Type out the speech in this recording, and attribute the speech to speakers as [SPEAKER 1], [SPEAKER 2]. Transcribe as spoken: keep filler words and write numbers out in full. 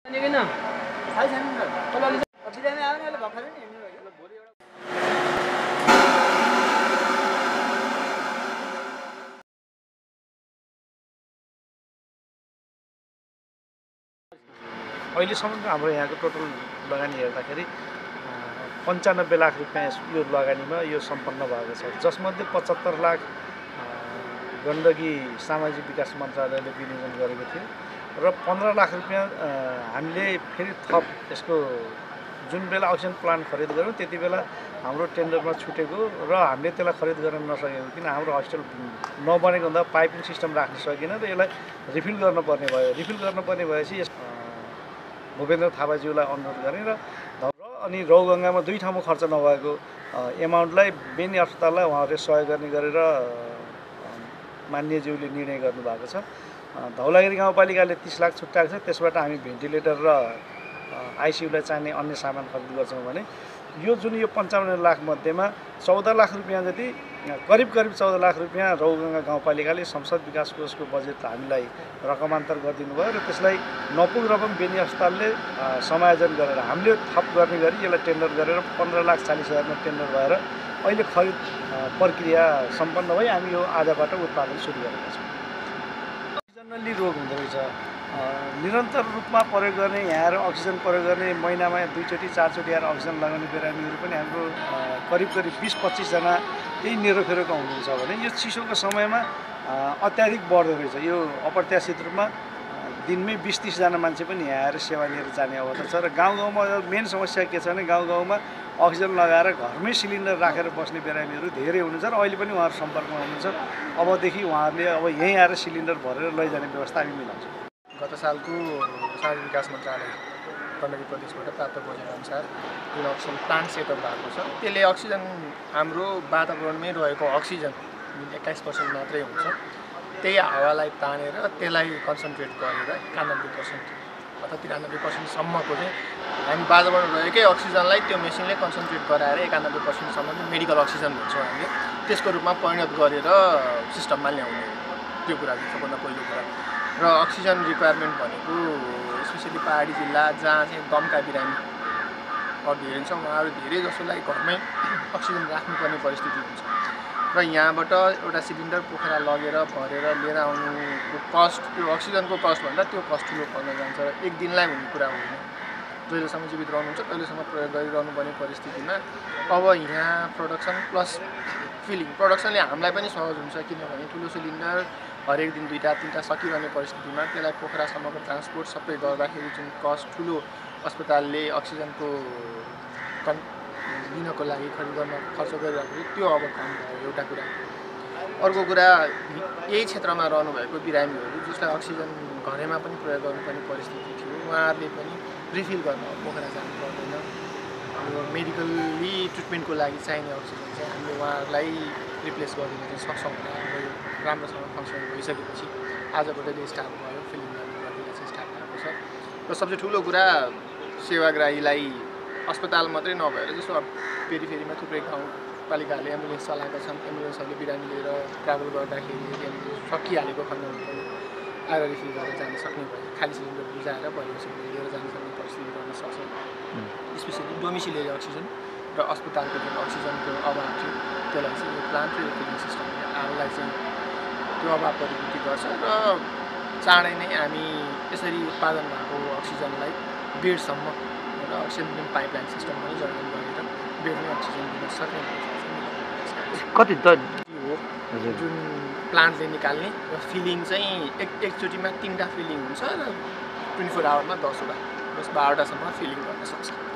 [SPEAKER 1] अहिलेसम्म हाम्रो यहाँको टोटल लगानी हेर्दाखेरि पन्चानब्बे लाख रुपियाँ यो लगानीमा यो सम्पन्न भएको छ, जसमध्ये पचहत्तर लाख गण्डकी सामाजिक विकास मन्त्रालयले विनियोजन गरेको थियो र पन्ध्र लाख रुपियाँ हामीले फेरि थप यसको जुन बेला अक्सिजन प्लान्ट खरिद गऱ्यौँ त्यति बेला हाम्रो टेन्डरमा छुटेको र हामीले त्यसलाई खरिद गर्न नसकेको, किन हाम्रो हस्पिटल नबनेको हुँदा पाइपिङ सिस्टम राख्न सकेन र यसलाई रिफिल गर्नुपर्ने भयो। रिफिल गर्नुपर्ने भएपछि यस भूपेन्द्र थापाज्यूलाई अनुरोध गरेँ र अनि रौगङ्गामा दुई ठाउँमा खर्च नभएको एमाउन्टलाई बेनी अस्पताललाई उहाँहरूले सहयोग गर्ने गरेर माननीयज्यूले निर्णय गर्नुभएको छ। धौलागिरी गाउँपालिकाले तीस लाख छुट्याएको छ, त्यसबाट हामी भेन्टिलेटर र आइसियुलाई चाहिने अन्य सामान खरिद गर्छौँ भने यो जुन यो पन्चाउन्न लाख मध्येमा चौध लाख रुपियाँ जति करिब करिब चौध लाख रुपियाँ रौगङ्गा गाउँपालिकाले संसद विकास कोषको बजेट हामीलाई रकमान्तर गरिदिनु भयो र त्यसलाई नपुग रकम बेनी अस्पतालले समायोजन गरेर हामीले थप गर्ने गरी यसलाई टेन्डर गरेर पन्ध्र लाख चालिस हजारमा टेन्डर भएर अहिले खरिद प्रक्रिया सम्पन्न भई हामी यो आधाबाट उत्पादन सुरु गरेका छौँ। सिजनली रोग हुँदो रहेछ, निरन्तर रूपमा प्रयोग गर्ने यहाँ आएर अक्सिजन प्रयोग गर्ने महिनामा दुईचोटि चारचोटि आएर अक्सिजन लगाउने बिरामीहरू पनि हाम्रो करिब करिब बिस पच्चिसजना यही नेरोफेरोका हुनुहुन्छ भने यो चिसोको समयमा अत्याधिक बढ्दो रहेछ। यो अप्रत्याशित रूपमा दिनमै बिस तिसजना मान्छे पनि यहाँ आएर सेवा लिएर जाने अवस्था छ र गाउँ गाउँमा मेन समस्या के छ भने गाउँ गाउँमा अक्सिजन लगाएर घरमै सिलिन्डर राखेर बस्ने बिरामीहरू धेरै हुनुहुन्छ र अहिले पनि उहाँहरू सम्पर्कमा हुनुहुन्छ। अबदेखि उहाँहरूले अब यहीँ आएर सिलिन्डर भरेर लैजाने व्यवस्था हामी मिलाउँछौँ।
[SPEAKER 2] गत सालको सामाजिक विकास मन्त्रालय गण्डकी प्रदेशबाट प्राप्त बजेट अनुसार जुन अक्सिजन प्लान्ट सेटअप भएको छ त्यसले अक्सिजन हाम्रो वातावरणमै रहेको अक्सिजन जुन एक्काइस पर्सेन्ट मात्रै हुन्छ त्यही हावालाई तानेर त्यसलाई कन्सन्ट्रेट गरेर एकानब्बे पर्सेन्ट अथवा तिरानब्बे पर्सेन्टसम्मको चाहिँ हामी वातावरण रहेकै अक्सिजनलाई त्यो मेसिनले कन्सन्ट्रेट गराएर एकानब्बे पर्सेन्टसम्म चाहिँ मेडिकल अक्सिजन भन्छौँ हामीले त्यसको रूपमा परिणत गरेर सिस्टममा ल्याउने त्यो कुरा चाहिँ सबभन्दा पहिलो कुरा। र अक्सिजन रिक्वायरमेन्ट भनेको स्पेसली पहाडी जिल्ला जहाँ चाहिँ दमका बिरामीहरू धेरै छ उहाँहरू धेरै जसोलाई घरमै अक्सिजन राख्नुपर्ने परिस्थिति हुन्छ र यहाँबाट एउटा सिलिन्डर पोखरा लगेर भरेर लिएर आउनुको कस्ट त्यो अक्सिजनको कस्टभन्दा त्यो कस्ट ठुलो पर्न जान्छ र एक दिनलाई हुने कुरा होइन। जहिलेसम्म जीवित रहनुहुन्छ तहिलेसम्म प्रयोग गरिरहनु पर्ने परिस्थितिमा अब यहाँ प्रोडक्सन प्लस फिलिङ प्रोडक्सनले हामीलाई पनि सहज हुन्छ, किनभने ठुलो सिलिन्डर हरेक दिन दुईवटा तिनवटा सकिरहने परिस्थितिमा त्यसलाई पोखरासम्मको ट्रान्सपोर्ट सबै गर्दाखेरि जुन कस्ट ठुलो अस्पतालले अक्सिजनको कन् लिनको लागि खरिद गर्न खर्च गरिरहेको त्यो अब कम भयो एउटा कुरा। अर्को कुरा यही क्षेत्रमा रहनुभएको बिरामीहरू जसलाई अक्सिजन घरैमा पनि प्रयोग गर्नुपर्ने परिस्थिति थियो उहाँहरूले पनि रिफिल गर्न पोखरा जानु पर्दैन। अब मेडिकली ट्रिटमेन्टको लागि चाहिने अक्सिजन चाहिँ हामीले उहाँहरूलाई रिप्लेस गरिदिन चाहिँ सक्छौँ। अब यो राम्रोसँग फङ्सन भइसकेपछि आजबाटै स्टार्ट भयो, फिलिङ गर्नेलाई चाहिँ स्टार्ट भएको छ। र सबसे ठुलो कुरा सेवाग्राहीलाई अस्पताल मात्रै नभएर जस्तो अब फेरिफेरिमा थुप्रै गाउँपालिकाहरूले एम्बुलेन्स चलाएका छन्, एम्बुलेन्सहरूले बिरामी लिएर ट्राभल गर्दाखेरि सकिहालेको खण्डमा पनि आएर रिफिल गरेर जान सक्ने भयो, खाली सिलिन्डर बुझाएर परिवेशन लिएर जान सक्ने परिस्थिति गर्न सक्छ। स्पेसली डोमिसिलियरी अक्सिजन र अस्पतालको जुन अक्सिजनको अभाव थियो त्यसलाई चाहिँ यो प्लान्ट र फिलिङ सिस्टमले हामीलाई चाहिँ त्यो अभाव परिपूर्ति गर्छ र चाँडै नै हामी यसरी उत्पादन भएको अक्सिजनलाई बेडसम्म र अक्सिजन पाइपलाइन सिस्टम पनि जडान गरेर बेडमै अक्सिजन दिन सक्ने
[SPEAKER 1] कति त
[SPEAKER 2] हो जुन प्लान्टले निकाल्ने र फिलिङ चाहिँ एक एकचोटिमा तिनवटा फिलिङ हुन्छ र ट्वेन्टी फोर आवरमा दसवटा दस बाह्रवटासम्म फिलिङ गर्न सक्छ।